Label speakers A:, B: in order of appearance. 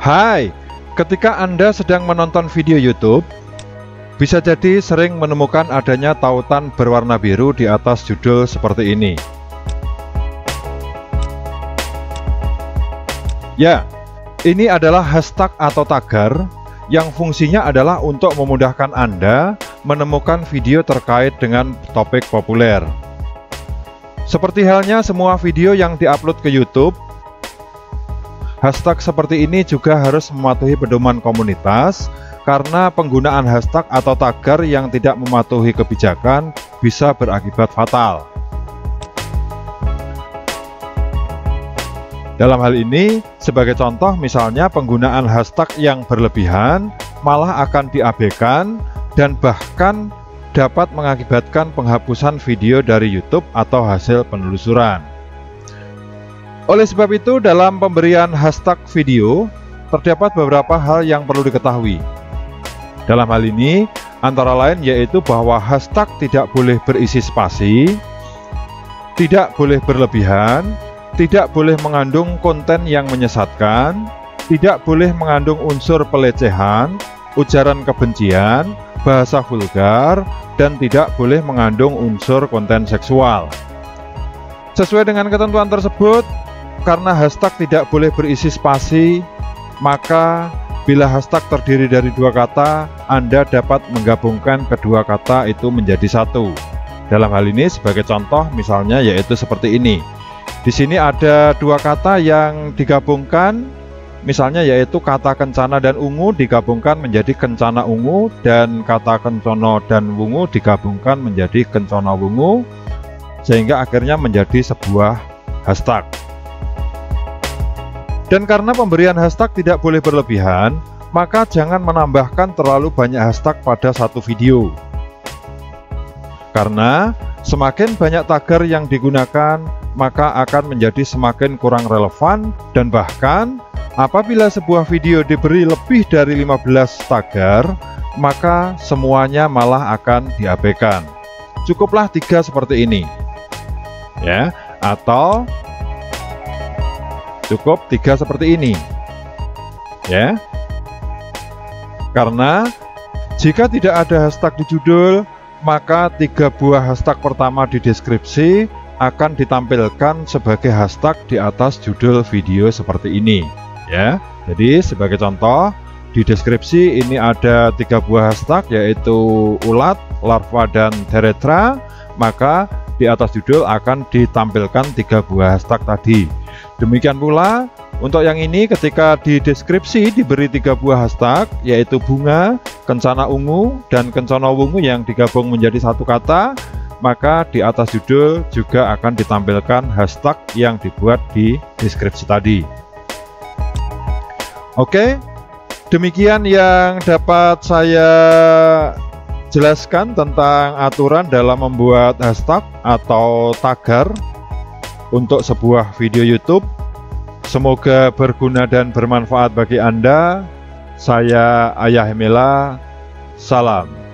A: Hai, ketika Anda sedang menonton video YouTube, bisa jadi sering menemukan adanya tautan berwarna biru di atas judul seperti ini. Ya, ini adalah hashtag atau tagar yang fungsinya adalah untuk memudahkan Anda menemukan video terkait dengan topik populer. Seperti halnya semua video yang diupload ke YouTube, hashtag seperti ini juga harus mematuhi pedoman komunitas, karena penggunaan hashtag atau tagar yang tidak mematuhi kebijakan bisa berakibat fatal. Dalam hal ini, sebagai contoh misalnya penggunaan hashtag yang berlebihan malah akan diabaikan dan bahkan dapat mengakibatkan penghapusan video dari YouTube atau hasil penelusuran. Oleh sebab itu, dalam pemberian hashtag video, terdapat beberapa hal yang perlu diketahui. Dalam hal ini, antara lain yaitu bahwa hashtag tidak boleh berisi spasi, tidak boleh berlebihan, tidak boleh mengandung konten yang menyesatkan, tidak boleh mengandung unsur pelecehan, ujaran kebencian, bahasa vulgar, dan tidak boleh mengandung unsur konten seksual. Sesuai dengan ketentuan tersebut, karena hashtag tidak boleh berisi spasi, maka bila hashtag terdiri dari dua kata, Anda dapat menggabungkan kedua kata itu menjadi satu. Dalam hal ini sebagai contoh misalnya yaitu seperti ini. Di sini ada dua kata yang digabungkan, misalnya yaitu kata kencana dan ungu digabungkan menjadi kencana ungu, dan kata kencono dan wungu digabungkan menjadi kencana wungu, sehingga akhirnya menjadi sebuah hashtag. Dan karena pemberian hashtag tidak boleh berlebihan, maka jangan menambahkan terlalu banyak hashtag pada satu video. Karena semakin banyak tagar yang digunakan, maka akan menjadi semakin kurang relevan, dan bahkan apabila sebuah video diberi lebih dari 15 tagar, maka semuanya malah akan diabaikan. Cukuplah 3 seperti ini. Ya, atau cukup 3 seperti ini, ya. Karena jika tidak ada hashtag di judul, maka 3 buah hashtag pertama di deskripsi akan ditampilkan sebagai hashtag di atas judul video seperti ini, ya. Jadi sebagai contoh, di deskripsi ini ada 3 buah hashtag yaitu ulat, larva, dan teretra, maka di atas judul akan ditampilkan 3 buah hashtag tadi. Demikian pula untuk yang ini, ketika di deskripsi diberi 3 buah hashtag yaitu bunga, kencana ungu, dan kencana wungu yang digabung menjadi satu kata, maka di atas judul juga akan ditampilkan hashtag yang dibuat di deskripsi tadi. Oke, demikian yang dapat saya jelaskan tentang aturan dalam membuat hashtag atau tagar untuk sebuah video YouTube. Semoga berguna dan bermanfaat bagi Anda. Saya Ayah Hemela, salam.